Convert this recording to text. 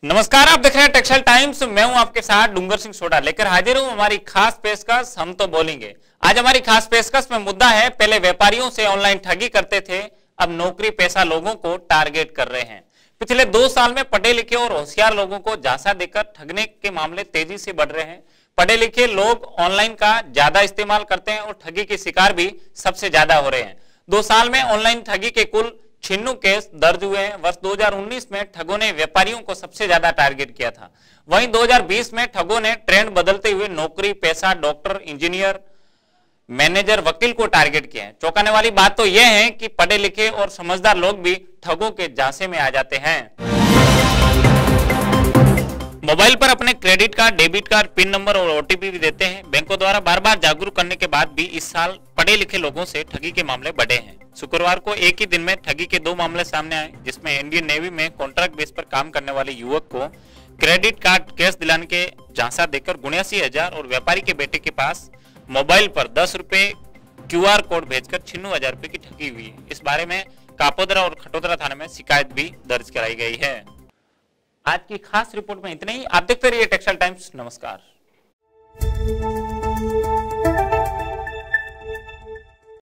नमस्कार, आप देख रहे हैं टेक्सटाइल टाइम्स। मैं हूं आपके साथ डूंगर सिंह सोडा लेकर हाजिर हूं हमारी खास पेशकश हम तो बोलेंगे। आज हमारी खास पेशकश में मुद्दा है, पहले व्यापारियों से ऑनलाइन ठगी करते थे, अब नौकरी पेशा लोगों को टारगेट कर रहे हैं। पिछले 2 साल में पढ़े लिखे और होशियार लोगों को झांसा देकर ठगने के मामले तेजी से बढ़ रहे हैं। पढ़े लिखे लोग ऑनलाइन का ज्यादा इस्तेमाल करते हैं और ठगी के शिकार भी सबसे ज्यादा हो रहे हैं। 2 साल में ऑनलाइन ठगी के कुल 96 केस दर्ज हुए हैं। वर्ष 2019 में ठगों ने व्यापारियों को सबसे ज्यादा टारगेट किया था। वहीं 2020 में ठगों ने ट्रेंड बदलते हुए नौकरी पेशा डॉक्टर, इंजीनियर, मैनेजर, वकील को टारगेट किया है। चौंकाने वाली बात तो यह है कि पढ़े लिखे और समझदार लोग भी ठगों के झांसे में आ जाते हैं। मोबाइल पर अपने credit card, debit card, pin number और ओटीपी भी देते हैं। बैंकों द्वारा बार बार जागरूक करने के बाद भी इस साल पढ़े लिखे लोगों से ठगी के मामले बढ़े हैं। शुक्रवार को एक ही दिन में ठगी के 2 मामले सामने आए, जिसमें इंडियन नेवी में कॉन्ट्रैक्ट बेस पर काम करने वाले युवक को क्रेडिट कार्ड कैश दिलाने के झांसा देकर 79,000 और व्यापारी के बेटे के पास मोबाइल पर 10 रुपए QR कोड भेजकर 96,000 रुपए की ठगी हुई है। इस बारे में कापोद्रा और खटोदरा थाने में शिकायत भी दर्ज कराई गई है। आज की खास रिपोर्ट में इतना ही। आप देखते रहिए टेक्सटाइल टाइम्स। नमस्कार।